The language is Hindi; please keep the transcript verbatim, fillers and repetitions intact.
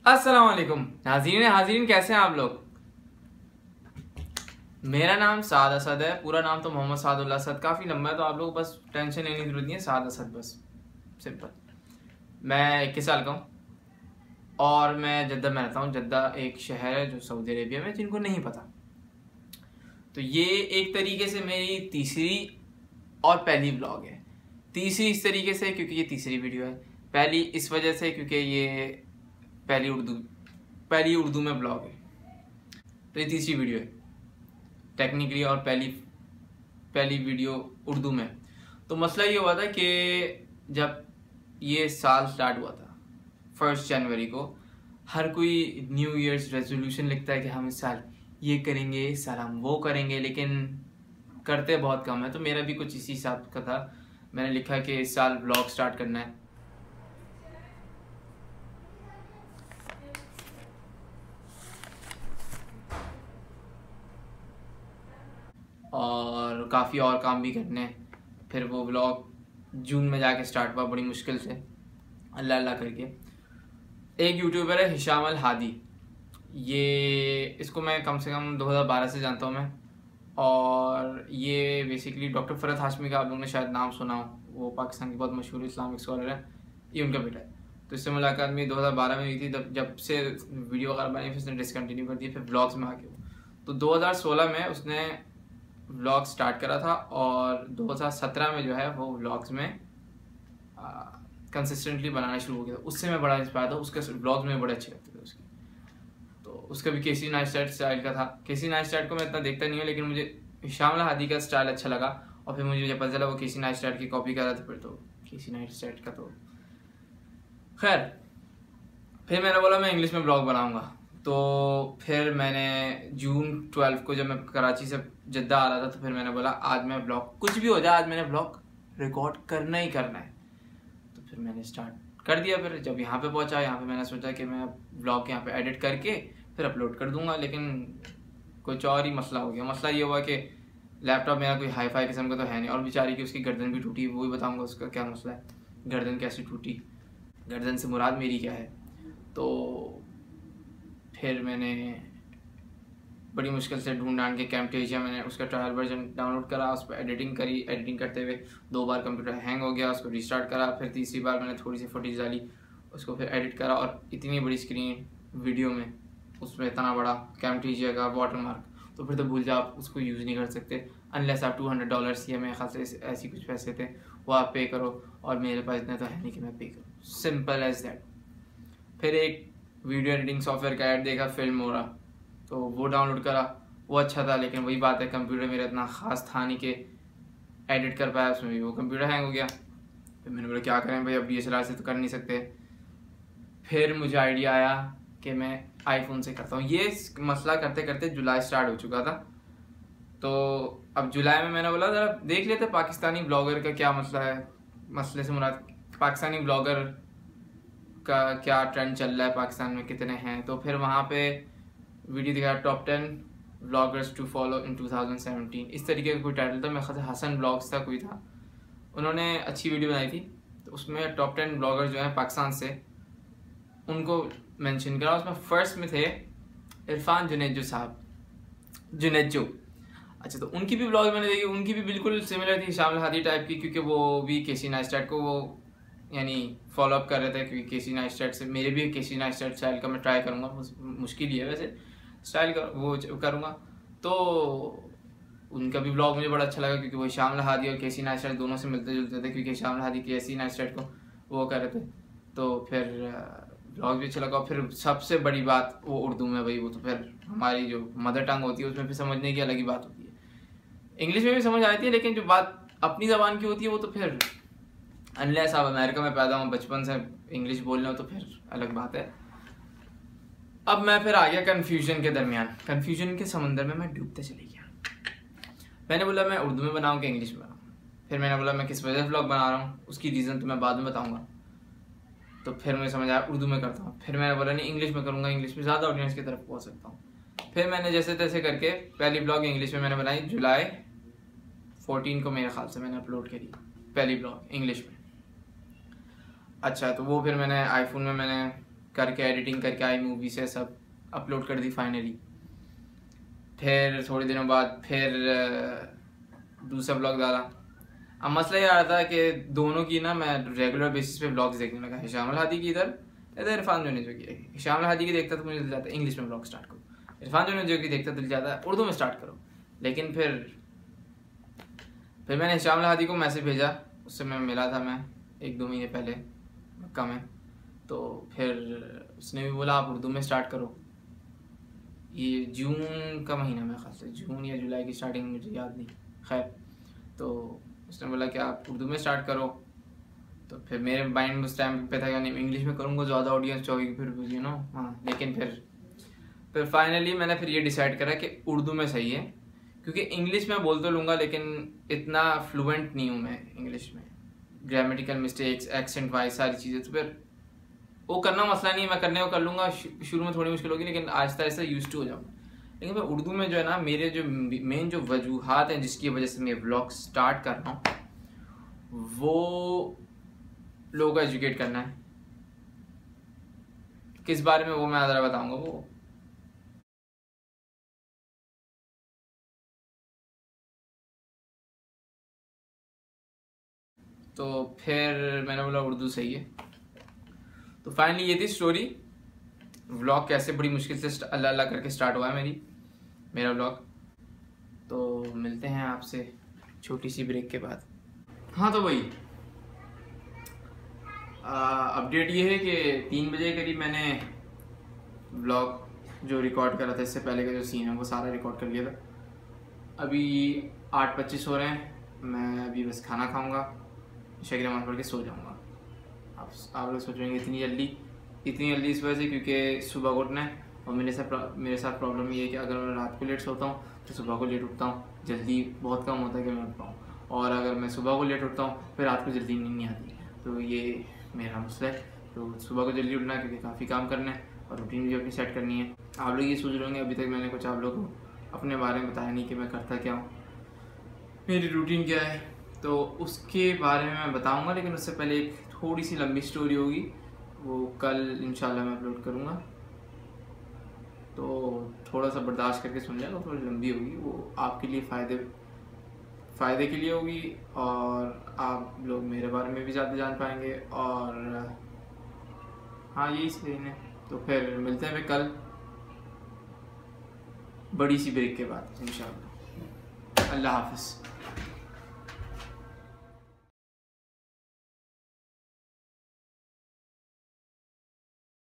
अस्सलाम वालेकुम नाज़रीन हाज़रीन, कैसे हैं आप लोग। मेरा नाम साद असद है। पूरा नाम तो मोहम्मद साद असद काफ़ी लंबा है, तो आप लोग बस टेंशन लेने की जरूरत नहीं है। साद असद बस सिंपल। मैं इक्कीस साल का हूँ और मैं जद्दा में रहता हूँ। जद्दा एक शहर है जो सऊदी अरेबिया में, जिनको नहीं पता। तो ये एक तरीके से मेरी तीसरी और पहली व्लॉग है। तीसरी इस तरीके से क्योंकि ये तीसरी वीडियो है। पहली इस वजह से क्योंकि ये पहली उर्दू पहली उर्दू में ब्लॉग है, तो ये तीसरी वीडियो है टेक्निकली, और पहली पहली वीडियो उर्दू में। तो मसला ये हुआ था कि जब ये साल स्टार्ट हुआ था फर्स्ट जनवरी को, हर कोई न्यू ईयर्स रेजोल्यूशन लिखता है कि हम इस साल ये करेंगे, इस साल हम वो करेंगे, लेकिन करते बहुत कम है। तो मेरा भी कुछ इसी हिसाब का था। मैंने लिखा कि इस साल ब्लॉग स्टार्ट करना है। और काफ़ी और काम भी करने हैं। फिर वो ब्लॉग जून में जाके स्टार्ट हुआ बड़ी मुश्किल से, अल्लाह अल्लाह करके। एक यूट्यूबर है हिशाम अल हादी, ये इसको मैं कम से कम दो हज़ार बारह से जानता हूँ मैं। और ये बेसिकली डॉक्टर फरहत हाशमी का आप लोगों ने शायद नाम सुना हो, वो पाकिस्तान की बहुत मशहूर इस्लामिक स्कॉलर है। ये उनका बेटा है। तो इससे मुलाकात मेरी दो हज़ार बारह में हुई थी। जब जब से वीडियो वगैरह बनी फिर उसने डिसकंटिन्यू कर दी, फिर ब्लॉग्स में आके वो तो दो हज़ार सोलह में उसने व्लॉग स्टार्ट करा था, और दो हज़ार सत्रह में जो है वो व्लॉग्स में कंसिस्टेंटली बनाना शुरू हो गया था। उससे मैं बड़ा इंस्पायर था, उसके व्लॉग्स में बड़े अच्छे लगते थे उसके। तो उसका भी केसी नाइस्टेड स्टाइल का था। केसी नाइस्टेड को मैं इतना देखता नहीं हूँ, लेकिन मुझे हिशाम अल हादी का स्टाइल अच्छा लगा। और फिर मुझे जब पता चला वो केसी नाइस्टेड की कॉपी कर रहा था, फिर तो केसी नाइस्टेड का तो खैर। फिर मैंने बोला मैं इंग्लिश में ब्लॉग बनाऊंगा। तो फिर मैंने जून ट्वेल्व को जब मैं कराची से जद्दा आ रहा था, तो फिर मैंने बोला आज मैं ब्लॉग, कुछ भी हो जाए आज मैंने ब्लॉग रिकॉर्ड करना ही करना है। तो फिर मैंने स्टार्ट कर दिया। फिर जब यहाँ पे पहुँचा, यहाँ पे मैंने सोचा कि मैं ब्लॉग यहाँ पे एडिट करके फिर अपलोड कर दूंगा, लेकिन कुछ और ही मसला हो गया। मसला ये हुआ कि लैपटॉप मेरा कोई हाई फाई किस्म का तो है नहीं, और बेचारी की उसकी गर्दन भी टूटी, वो भी बताऊँगा उसका क्या मसला है, गर्दन कैसे टूटी, गर्दन से मुराद मेरी क्या है। तो फिर मैंने बड़ी मुश्किल से ढूंढ ढांड के कैमटेशिया मैंने उसका ट्रायल वर्जन डाउनलोड करा, उस पर एडिटिंग करी। एडिटिंग करते हुए दो बार कंप्यूटर हैंग हो गया, उसको रिस्टार्ट करा। फिर तीसरी बार मैंने थोड़ी सी फुटेज डाली, उसको फिर एडिट करा। और इतनी बड़ी स्क्रीन वीडियो में, उसमें इतना बड़ा कैमटेशिया का वाटर मार्क, तो फिर तो भूल जाओ, आप उसको यूज़ नहीं कर सकते अनलेस आप टू हंड्रेड डॉलर्स या मेरे ख्याल से ऐसी कुछ पैसे थे वो आप पे करो, और मेरे पास इतना तो है नहीं कि मैं पे करूँ। Simple as that. फिर एक वीडियो एडिटिंग सॉफ्टवेयर का ऐड देखा, फिल्म हो रहा, तो वो डाउनलोड करा। वो अच्छा था, लेकिन वही बात है कंप्यूटर मेरा इतना ख़ास था नहीं कि एडिट कर पाया उसमें भी, वो कंप्यूटर हैंग हो गया। फिर मैंने बोला क्या करें भाई, अब डी एस एल आर से तो कर नहीं सकते। फिर मुझे आइडिया आया कि मैं आईफोन से करता हूँ। ये मसला करते करते जुलाई स्टार्ट हो चुका था। तो अब जुलाई में मैंने बोला ज़रा देख लेते पाकिस्तानी ब्लॉगर का क्या मसला है। मसले से मुराद पाकिस्तानी ब्लॉगर का क्या ट्रेंड चल रहा है, पाकिस्तान में कितने हैं। तो फिर वहाँ पे वीडियो दिखाया, top ten bloggers to follow in two thousand seventeen, इस तरीके का कोई टाइटल था। मेरे ख्याल से हसन ब्लॉग्स था कोई था, उन्होंने अच्छी वीडियो बनाई थी। तो उसमें टॉप टेन ब्लॉगर्स जो हैं पाकिस्तान से, उनको मेंशन करा। उसमें फर्स्ट में थे इरफान जुनेजो साहब, जुनेजो। अच्छा, तो उनकी भी ब्लॉग मैंने देखी, उनकी भी बिल्कुल सिमिलर थी शामिल हादी टाइप की, क्योंकि वो भी केसी नाइस्टेड को वो यानी फॉलो अप कर रहे थे। क्योंकि केसी नाइस्टेड से मेरे भी केसी नाइस्टेड स्टाइल का मैं ट्राई करूँगा, मुश्किल ही है वैसे स्टाइल कर वो करूँगा। तो उनका भी ब्लॉग मुझे बड़ा अच्छा लगा, क्योंकि वो शामिल हादी और केसी नाइस्टेड दोनों से मिलते जुलते थे, क्योंकि शामिल हादी केसी नाइस्टेड को वो कर रहे थे। तो फिर ब्लॉग भी अच्छा लगा। और फिर सबसे बड़ी बात वो उर्दू में, भाई वो तो फिर हमारी जो मदर टंग होती है उसमें फिर समझने की अलग ही बात होती है। इंग्लिश में भी समझ आती है, लेकिन जो बात अपनी ज़बान की होती है वो तो फिर अनलेस आप अमेरिका में पैदा हो, बचपन से इंग्लिश बोलना हो, तो फिर अलग बात है। अब मैं फिर आ गया कन्फ्यूजन के दरमियान, कन्फ्यूजन के समंदर में मैं डूबते चले गया। मैंने बोला मैं उर्दू में बनाऊँ कि इंग्लिश में बनाऊँ। फिर मैंने बोला मैं किस वजह से ब्लॉग बना रहा हूँ, उसकी रीज़न तो मैं बाद में बताऊँगा। तो फिर मुझे समझ आया उर्दू में करता हूँ। फिर मैंने बोला नहीं इंग्लिश में करूँगा, इंग्लिश में ज़्यादा ऑडियंस की तरफ पहुँच सकता हूँ। फिर मैंने जैसे तैसे करके पहली ब्लॉग इंग्लिश में मैंने बनाई, जुलाई फोर्टीन को मेरे ख्याल से मैंने अपलोड करी पहली ब्लॉग इंग्लिश में। अच्छा, तो वो फिर मैंने आईफोन में मैंने करके एडिटिंग करके आई मूवी से सब अपलोड कर दी फाइनली। फिर थोड़े दिनों बाद फिर दूसरा ब्लॉग डाला। अब मसला ये आ रहा था कि दोनों की ना मैं रेगुलर बेसिस पे ब्लॉग्स देखने लगा, हिशाम हादी की इधर इधर इरफान जोने जो की। हिशाम हादी की देखता तो मुझे दिल जाता है इंग्लिश में ब्लॉग स्टार्ट करो, इरफान जोने जो की देखता दिल जाता है उर्दू में स्टार्ट करो। लेकिन फिर फिर मैंने हिशाम हादी को मैसेज भेजा, उससे मैं मिला था मैं एक दो महीने पहले मक्का में, तो फिर उसने भी बोला आप उर्दू में स्टार्ट करो। ये जून का महीना मेरे ख्याल से, जून या जुलाई की स्टार्टिंग, मुझे याद नहीं, खैर। तो उसने बोला कि आप उर्दू में स्टार्ट करो। तो फिर मेरे माइंड में उस टाइम पे था कि नहीं इंग्लिश में करूँगा, ज़्यादा ऑडियंस होगी फिर यू नो हाँ। लेकिन फिर फिर फाइनली मैंने फिर ये डिसाइड करा कि उर्दू में सही है, क्योंकि इंग्लिश में बोल तो लूँगा लेकिन इतना फ्लुएंट नहीं हूँ मैं इंग्लिश में, ग्रामेटिकल मिस्टेक्स, एक्सेंट वाइज सारी चीज़ें, तो फिर वो करना मसला नहीं है, मैं करने को कर लूँगा। शुरू में थोड़ी मुश्किल होगी लेकिन आहिस्ता आहिस्ता यूज्ड टू हो जाऊँगा। लेकिन मैं उर्दू में जो है ना, मेरे जो मेन जो वजूहात हैं जिसकी वजह से मैं व्लॉग स्टार्ट कर रहा हूँ, वो लोगों को एजुकेट करना है। किस बारे में वो मैं ज़रा बताऊँगा। वो तो फिर मैंने बोला उर्दू सही है। तो फाइनली ये थी स्टोरी, व्लॉग कैसे बड़ी मुश्किल से अल्लाह अल्लाह करके स्टार्ट हुआ है मेरी मेरा व्लॉग। तो मिलते हैं आपसे छोटी सी ब्रेक के बाद। हाँ तो वही अपडेट ये है कि तीन बजे करीब मैंने व्लॉग जो रिकॉर्ड करा था, इससे पहले का जो सीन है वो सारा रिकॉर्ड कर लिया था। अभी आठ पच्चीस हो रहे हैं, मैं अभी बस खाना खाऊंगा, इशा की नमाज़ पढ़ के सो जाऊंगा। आप आप लोग सोचेंगे इतनी जल्दी, इतनी जल्दी इस वजह से क्योंकि सुबह को उठना है, और मेरे साथ मेरे साथ प्रॉब्लम ये है कि अगर मैं रात को लेट सोता हूँ तो सुबह को लेट उठता हूँ। जल्दी बहुत कम होता है कि मैं उठ पाऊँ, और अगर मैं सुबह को लेट उठता हूँ फिर रात को जल्दी नींद नहीं आती। तो ये मेरा मसला है। तो सुबह को जल्दी उठना है क्योंकि काफ़ी काम करना है और रूटीन भी अपनी सेट करनी है। आप लोग ये सोच रहे होंगे अभी तक मैंने कुछ आप लोगों को अपने बारे में बताया नहीं कि मैं करता क्या हूँ, मेरी रूटीन क्या है, तो उसके बारे में मैं बताऊँगा। लेकिन उससे पहले एक थोड़ी सी लंबी स्टोरी होगी, वो कल इंशाल्लाह मैं अपलोड करूँगा, तो थोड़ा सा बर्दाश्त करके सुन लेगा। थोड़ी लंबी होगी, वो आपके लिए फ़ायदे फ़ायदे के लिए होगी, और आप लोग मेरे बारे में भी ज़्यादा जान पाएंगे। और हाँ यही सीन है। तो फिर मिलते हैं फिर कल बड़ी सी ब्रेक के बाद इंशाल्लाह। अल्लाह हाफ़िज़।